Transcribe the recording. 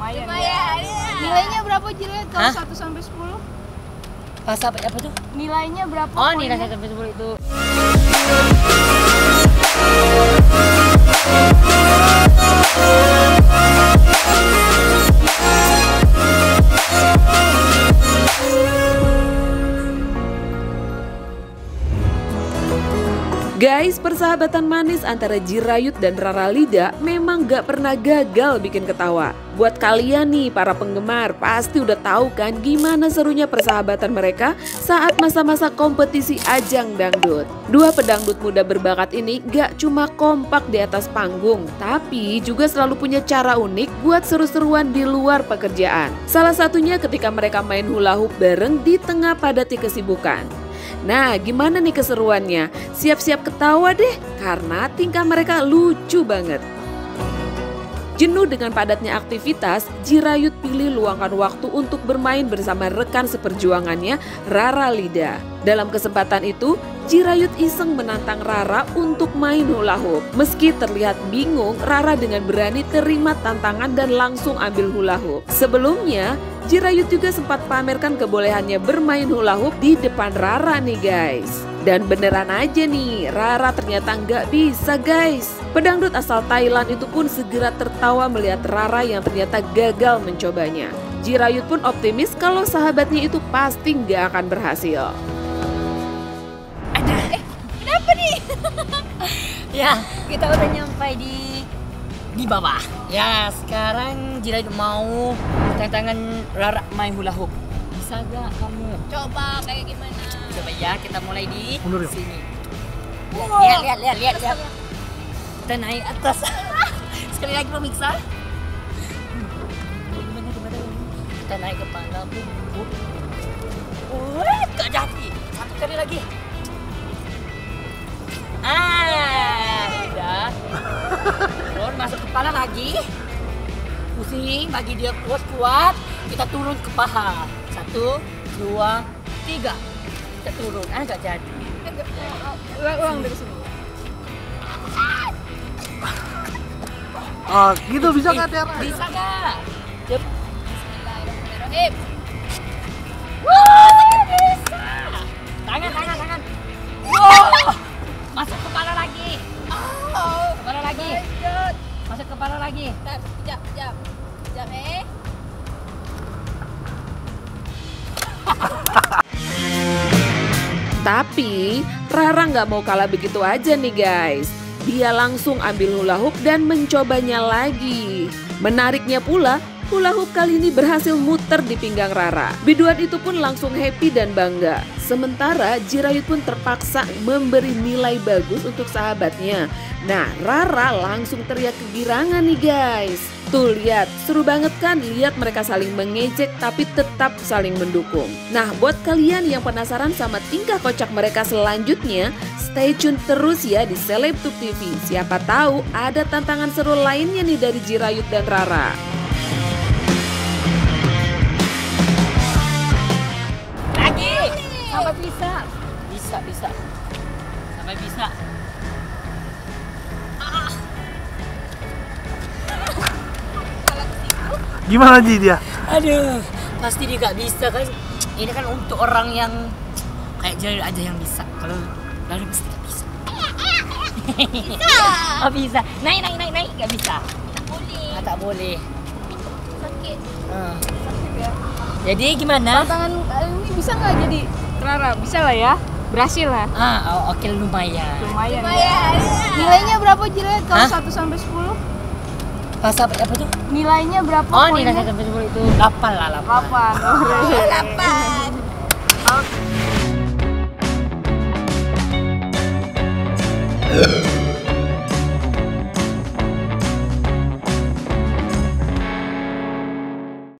Lumayan. Lumayan. Ya. Nilainya berapa Jilet kalau 1 sampai 10? Pas apa tuh? Nilainya berapa? Oh, nilai 1 sampai 10 itu. Guys, persahabatan manis antara Jirayut dan Rara Lida memang gak pernah gagal bikin ketawa. Buat kalian nih para penggemar pasti udah tahu kan gimana serunya persahabatan mereka saat masa-masa kompetisi ajang dangdut. Dua pedangdut muda berbakat ini gak cuma kompak di atas panggung, tapi juga selalu punya cara unik buat seru-seruan di luar pekerjaan. Salah satunya ketika mereka main hula hoop bareng di tengah padati kesibukan. Nah, gimana nih keseruannya? Siap-siap ketawa deh, karena tingkah mereka lucu banget. Jenuh dengan padatnya aktivitas, Jirayut pilih luangkan waktu untuk bermain bersama rekan seperjuangannya, Rara Lida. Dalam kesempatan itu, Jirayut iseng menantang Rara untuk main hula hoop. Meski terlihat bingung, Rara dengan berani terima tantangan dan langsung ambil hula hoop. Sebelumnya, Jirayut juga sempat pamerkan kebolehannya bermain hula hoop di depan Rara nih guys. Dan beneran aja nih, Rara ternyata nggak bisa guys. Pedangdut asal Thailand itu pun segera tertawa melihat Rara yang ternyata gagal mencobanya. Jirayut pun optimis kalau sahabatnya itu pasti nggak akan berhasil. Kenapa nih? Ya, kita udah nyampai di bawah. Ya, sekarang Jirayut mau tantangan Rara main hula hoop. Bisa gak kamu? Coba kayak gimana? Coba ya, kita mulai di Mundur yuk. sini. Lihat. Kita naik atas. Sekali lagi pemirsa. Gimana? Kita naik ke pangkal. Gak jadi. Satu kali lagi. Udah. Turun masuk kepala lagi. Pusing, bagi dia kuat. Kita turun ke paha. 1, 2, 3. Kita turun. Gak jadi. Ulang dari sini. Oh, gitu bisa nggak Tiara? Bisa gak? Bismillahirrahmanirrahim. Bisa. Tangan. Wow. Masuk kepala lagi. Kepala lagi. Lanjut. Masuk kepala lagi. Bentar, kejap. Tapi Rara nggak mau kalah begitu aja nih guys. Dia langsung ambil hula hoop dan mencobanya lagi. Menariknya pula, hula hoop kali ini berhasil muter di pinggang Rara. Biduan itu pun langsung happy dan bangga. Sementara Jirayut pun terpaksa memberi nilai bagus untuk sahabatnya. Nah, Rara langsung teriak kegirangan nih guys. Tuh lihat, seru banget kan lihat mereka saling mengejek tapi tetap saling mendukung. Nah, buat kalian yang penasaran sama tingkah kocak mereka selanjutnya, stay tune terus ya di Selebtube TV. Siapa tahu ada tantangan seru lainnya nih dari Jirayut dan Rara. Lagi. Sampai bisa. Bisa. Sampai bisa. Gimana Ji dia? Aduh, pasti dia gak bisa kan. Ini kan untuk orang yang kayak Jirayut aja yang bisa. Kalau lalu pasti gak bisa. Oh bisa. Naik. Gak bisa. Tak boleh. Sakit. Sakit ya. Jadi gimana? Tantangan kali ini bisa nggak jadi Rara? Bisa lah ya. Berhasil lah. Oke, lumayan. Lumayan. Lumayan. Nilainya berapa Jilet kalau Hah? 1 sampai 10? Pas apa tuh? Nilainya berapa? Oh, nilai poinnya? 1 sampai 10 itu 8 lah, 8. 8. Oke.